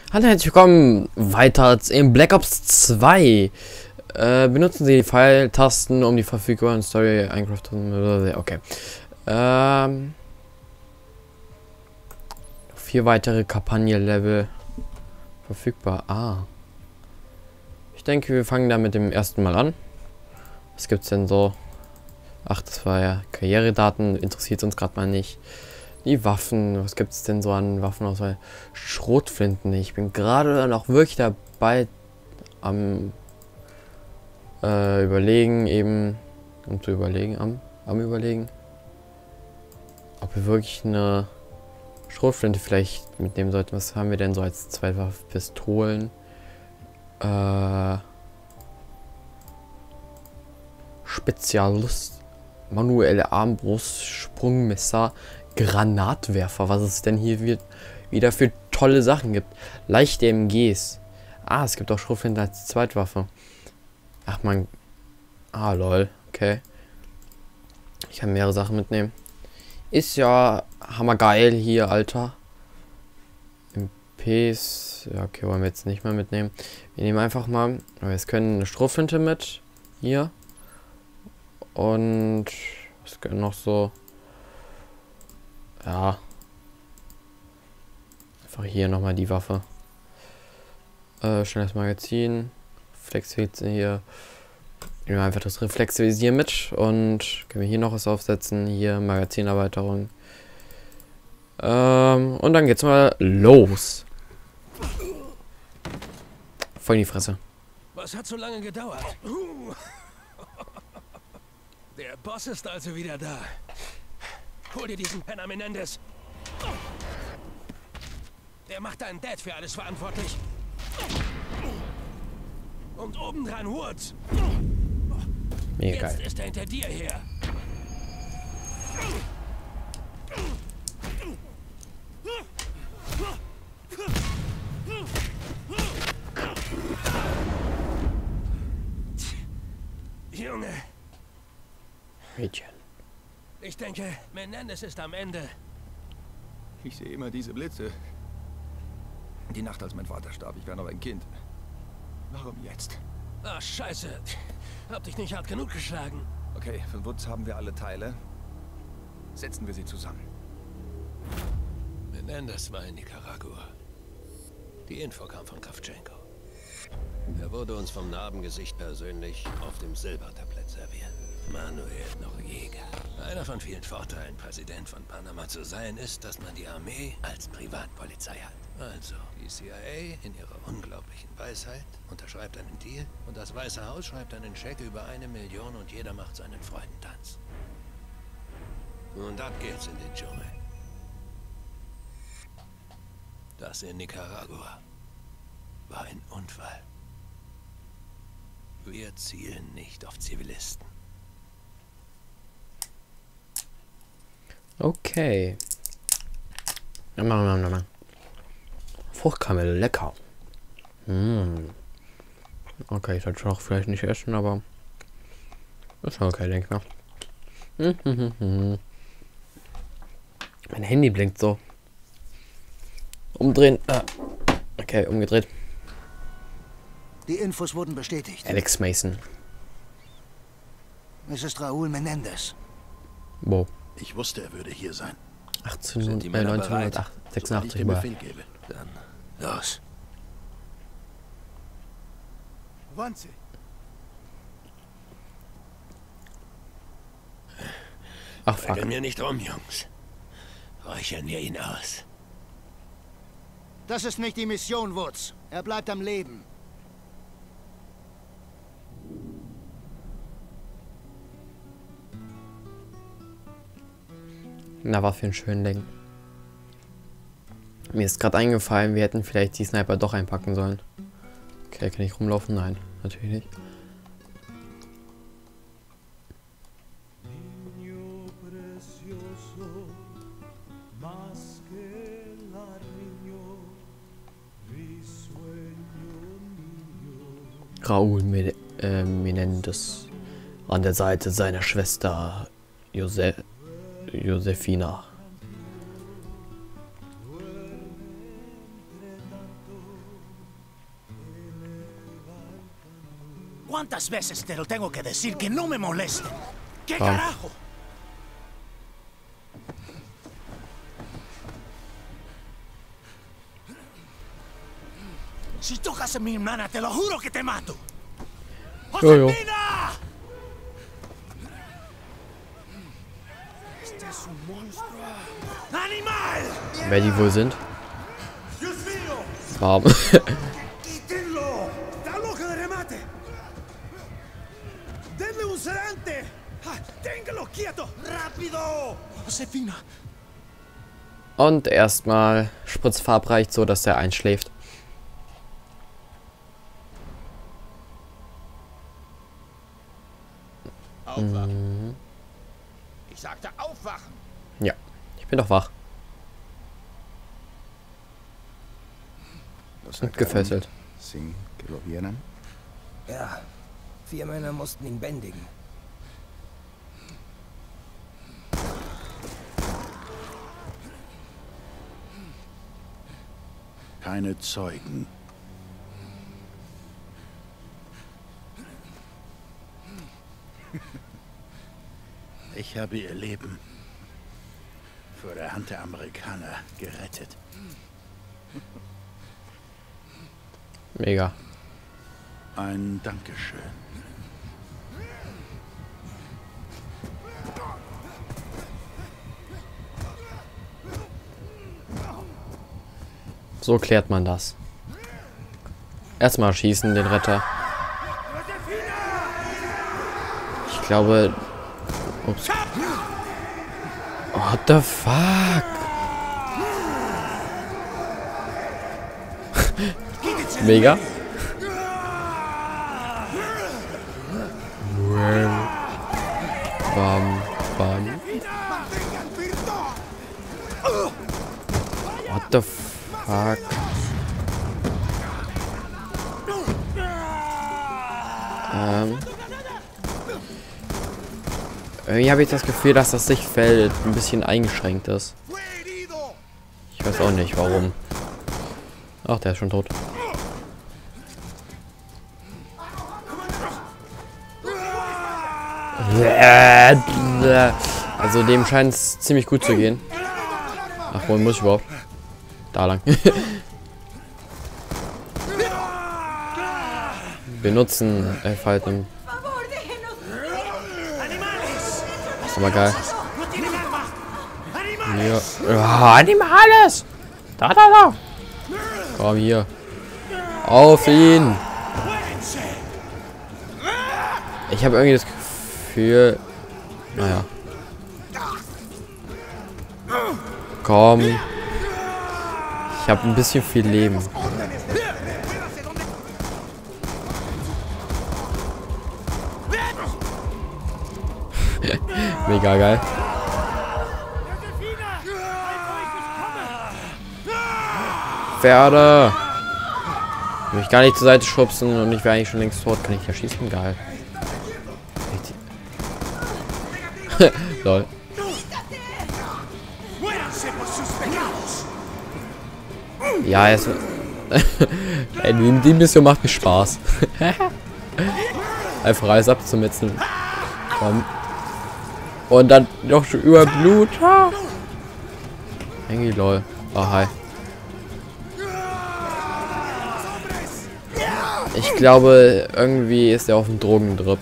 Hallo, herzlich willkommen weiter in Black Ops 2. Benutzen Sie die Pfeiltasten, um die verfügbaren Story einkraften. Okay. 4 weitere Kampagne-Level verfügbar. Ich denke, wir fangen da mit dem ersten Mal an. Was gibt's denn so? Ach, das war ja Karrieredaten, interessiert uns gerade mal nicht. Die Waffen, was gibt es denn so an Waffenauswahl? Schrotflinten. Ich bin gerade noch wirklich dabei am Überlegen, ob wir wirklich eine Schrotflinte vielleicht mitnehmen sollten. Was haben wir denn so als Zweitwaffe? Pistolen. Spezialist, manuelle Armbrust, Sprungmesser, Granatwerfer, was es denn hier wieder für tolle Sachen gibt. Leichte MGs. Es gibt auch Schrotflinten als Zweitwaffe. Ach man. Lol. Okay. Ich kann mehrere Sachen mitnehmen. Ist ja hammergeil hier, Alter. MPs. Ja, okay, wollen wir jetzt nicht mehr mitnehmen. Wir nehmen einfach mal. Aber jetzt können eine Schrotflinte mit. Hier. Und was können noch so? Ja. Einfach hier nochmal die Waffe. Schnelles Magazin. Reflexvisier hier. Nehmen wir einfach das Reflexvisier mit. Und können wir hier noch was aufsetzen. Hier Magazinerweiterung. Und dann geht's mal los. Voll in die Fresse. Was hat so lange gedauert? Der Boss ist also wieder da. Hol dir diesen Penner Menendez. Der macht deinen Dad für alles verantwortlich. Und obendran Woods. Mega geil. Jetzt ist er hinter dir her. Junge. Mädchen. Ich denke, Menendez ist am Ende. Ich sehe immer diese Blitze. Die Nacht, als mein Vater starb, ich war noch ein Kind. Warum jetzt? Scheiße. Hab dich nicht hart genug geschlagen. Okay, von Woods haben wir alle Teile. Setzen wir sie zusammen. Menendez war in Nicaragua. Die Info kam von Kravchenko. Er wurde uns vom Narbengesicht persönlich auf dem Silbertablett serviert. Manuel Noriega. Einer von vielen Vorteilen, Präsident von Panama zu sein, ist, dass man die Armee als Privatpolizei hat. Also, die CIA in ihrer unglaublichen Weisheit unterschreibt einen Deal und das Weiße Haus schreibt einen Scheck über 1 Million und jeder macht seinen Freudentanz. Und ab geht's in den Dschungel. Das in Nicaragua war ein Unfall. Wir zielen nicht auf Zivilisten. Okay. Fruchtkamelle, lecker. Okay, ich sollte auch vielleicht nicht essen, aber ist schon okay, denke ich mal. Mein Handy blinkt so. Umdrehen. Okay, umgedreht. Die Infos wurden bestätigt. Alex Mason. Es ist Raúl Menendez. Wo? Ich wusste, er würde hier sein. 1986 den war. Befehl gebe. Dann los. Wann sie? Ach, fuck. Regeln wir nicht rum, Jungs. Räuchern wir ihn aus. Das ist nicht die Mission, Woods. Er bleibt am Leben. Na, was für ein schönen Ding. Mir ist gerade eingefallen, wir hätten vielleicht die Sniper doch einpacken sollen. Okay, kann ich rumlaufen? Nein, natürlich nicht. Raúl Menendez an der Seite seiner Schwester Josefina. ¿Cuántas veces te lo tengo que decir que no me molesten? ¿Qué Wow. carajo? Si tocas a mi hermana, te lo juro que te mato. Jojo. ¡Josefina! Este es un monstruo. ¡Animal! Wer die wohl sind? ¡Dios mío! Warm. ¡Quítenlo! ¡Está loca de remate! ¡Denle un sedante! Ah, ¡téngalo quieto! ¡Rápido! Josefina. Und erstmal Spritz verabreicht, so dass er einschläft. Aufwachen. Ich sagte aufwachen. Ja, ich bin doch wach und gefesselt. Sin que lo vieran. Ja, 4 Männer mussten ihn bändigen. Keine Zeugen. Ich habe ihr Leben vor der Hand der Amerikaner gerettet. Mega. Ein Dankeschön. So klärt man das. Erstmal schießen, den Retter. Ich glaube... Ups. What the fuck? Mega. Bam, bam. What the fuck? Irgendwie habe ich das Gefühl, dass das Sichtfeld ein bisschen eingeschränkt ist. Ich weiß auch nicht, warum. Ach, der ist schon tot. Also dem scheint es ziemlich gut zu gehen. Ach, wohin muss ich überhaupt? Da lang. Benutzen, falten. Das ist aber geil. Hier. Ja, Animales! Da. Komm hier. Auf ihn! Ich habe irgendwie das Gefühl... Naja. Komm. Ich habe ein bisschen viel Leben. Mega geil. Pferde! Will ich gar nicht zur Seite schubsen und ich wäre eigentlich schon längst tot. Kann ich ja schießen? Geil. Lol. Ja, jetzt. Ey, die Mission macht mir Spaß. Einfach alles abzumetzeln. Komm. Und dann noch schon über Blut. Irgendwie lol. Oh, hi. Ich glaube, irgendwie ist er auf dem Drogentrip.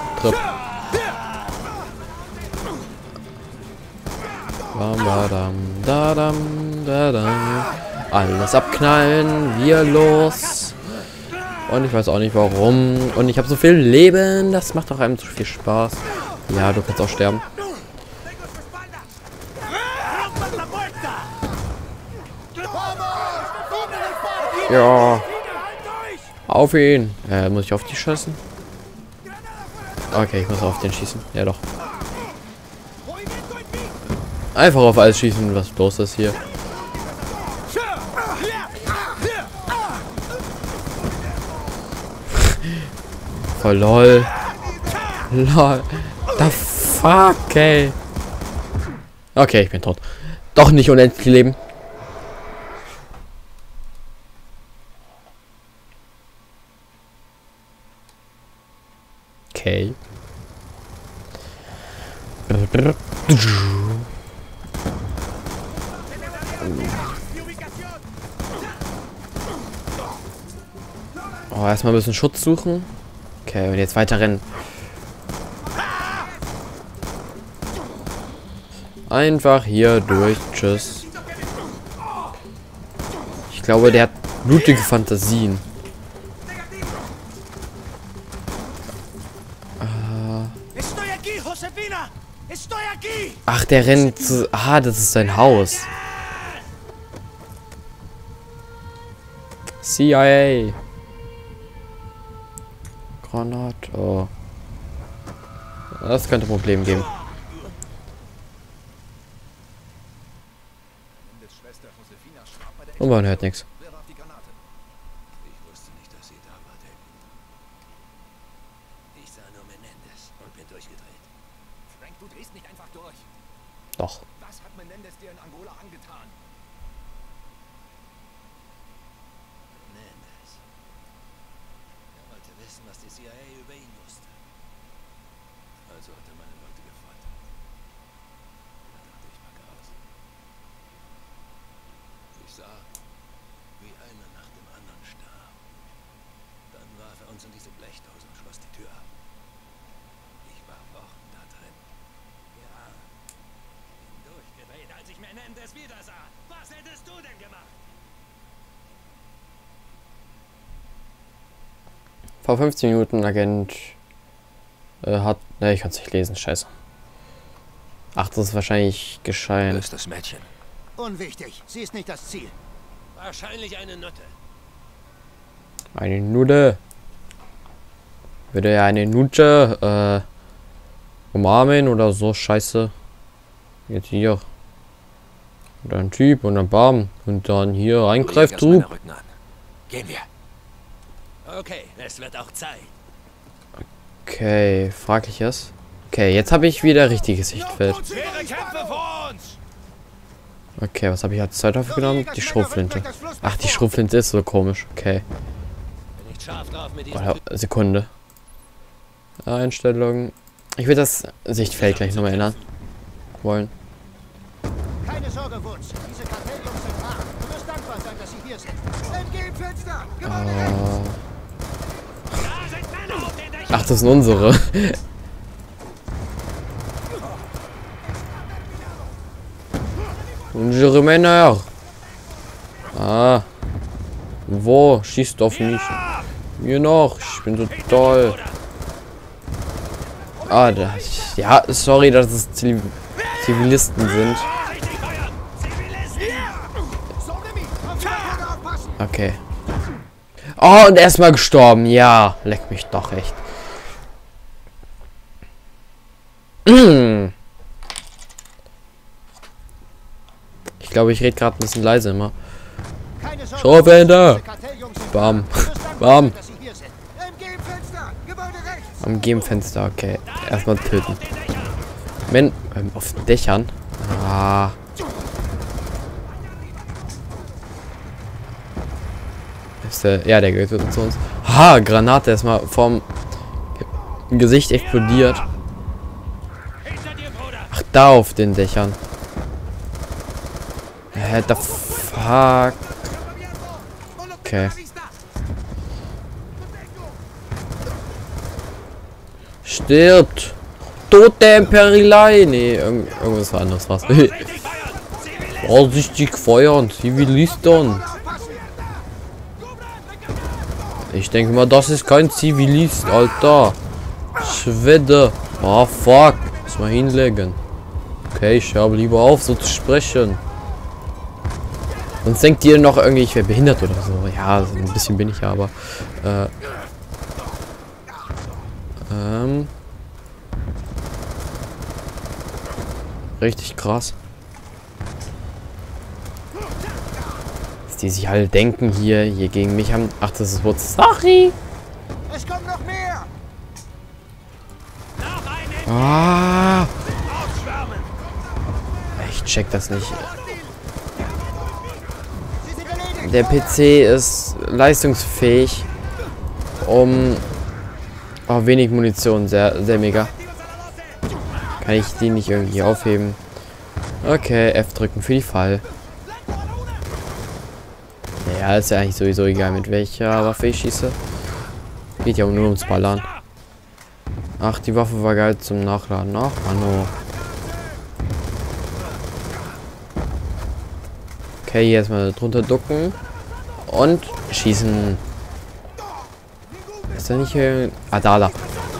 Alles abknallen, wir los. Und ich weiß auch nicht warum. Und ich habe so viel Leben, das macht doch einem zu viel Spaß. Ja, du kannst auch sterben. Ja. Auf ihn. Muss ich auf die schießen? Okay, ich muss auf den schießen. Ja doch. Einfach auf alles schießen, was los ist hier. Voll lol. Lol. The fuck, ey. Okay, ich bin tot. Doch nicht unendlich leben. Okay. Oh, erstmal ein bisschen Schutz suchen. Okay, und jetzt weiter rennen. Einfach hier durch. Tschüss. Ich glaube, der hat blutige Fantasien. Ach, der rennt zu... Ah, das ist sein Haus. CIA. Granat. Oh. Das könnte ein Problem geben. Und man hört nichts. Ich wusste nicht, dass sie da war, David. Ich sah nur Menendez und bin durchgedreht. Frank, du drehst nicht einfach durch. Doch. Was hat Menendez dir in Angola angetan? Menendez. Er wollte wissen, was die CIA über ihn wusste. Also hat er meine Leute gefoltert. Da dachte ich, packe aus. Ich sah, wie einer nach dem anderen starb. Dann warf er uns in diese Blechdose und schloss die Tür ab. Ich war Wochen da drin. Ja, bin durchgedreht, als ich Menendez wieder sah. Was hättest du denn gemacht? Vor 15 Minuten Agent hat... Ne, ich kann es nicht lesen. Scheiße. Ach, das ist wahrscheinlich Wo geschehen. ist das Mädchen? Unwichtig. Sie ist nicht das Ziel. Wahrscheinlich eine Nutte. Eine Nutte. Würde er eine Nutte umarmen oder so? Scheiße. Jetzt hier. Und ein Typ und ein Bam. Und dann hier reingreift du. Gehen wir. Okay, es wird auch Zeit. Okay, fragliches. Okay, jetzt habe ich wieder richtiges Sichtfeld. Schwere Kämpfe vor uns! Okay, was habe ich als Zeit aufgenommen? Die Schrotflinte. Ach, die Schrotflinte ist so komisch. Okay. Bin nicht scharf drauf mit diesem Oder, Sekunde. Einstellungen. Ich will das Sichtfeld gleich nochmal ändern wollen. Keine Sorge, Woods. Diese Kartelljungs sind hart. Du wirst dankbar sein, dass sie hier sind. Entgegen Fenster! Ach, das sind unsere. Unsere Männer. Ah. Wo? Schießt auf mich. Mir noch. Ich bin so toll. Ah, da. Ja, sorry, dass es Zivilisten sind. Okay. Oh, und erstmal gestorben. Ja, leck mich doch echt. Ich glaube, ich rede gerade ein bisschen leise immer. Schrotflinte! Bam. Bam. Am Gegenfenster, okay. Erstmal töten. Wenn auf den Dächern. Ah. Ist der, ja, der gehört zu uns. Ha, Granate erstmal vom Gesicht explodiert. Ach, da auf den Dächern. What the fuck? Okay. Stirbt! Tote Imperialei! Nee, irgendwas anderes war's. Vorsichtig feuern, Zivilisten! Ich denke mal, das ist kein Zivilist, Alter. Schwede. Ah, fuck. Muss mal hinlegen. Okay, ich höre lieber auf, so zu sprechen. Sonst denkt ihr noch irgendwie, ich wäre behindert oder so. Ja, so ein bisschen bin ich ja, aber... Richtig krass. Dass die sich alle denken hier gegen mich haben... Ach, das ist Wurz. Sorry! Es kommt noch mehr! Ah! Ich check das nicht. Der PC ist leistungsfähig, um Oh, wenig Munition. Sehr, sehr mega. Kann ich die nicht irgendwie aufheben? Okay, F drücken für die Fall. Ja, ist ja eigentlich sowieso egal, mit welcher Waffe ich schieße. Geht ja nur ums Ballern. Ach, die Waffe war geil zum Nachladen. Ach, Mann. Okay, hier erstmal drunter ducken. Und schießen. Ist da nicht hier... Ah, da.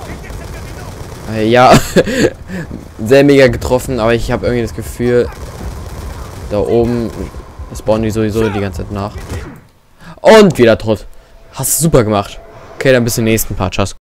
Ja, sehr mega getroffen, aber ich habe irgendwie das Gefühl, da oben spawnen die sowieso die ganze Zeit nach. Und wieder tot. Hast du super gemacht. Okay, dann bis zum nächsten Part. Ciao.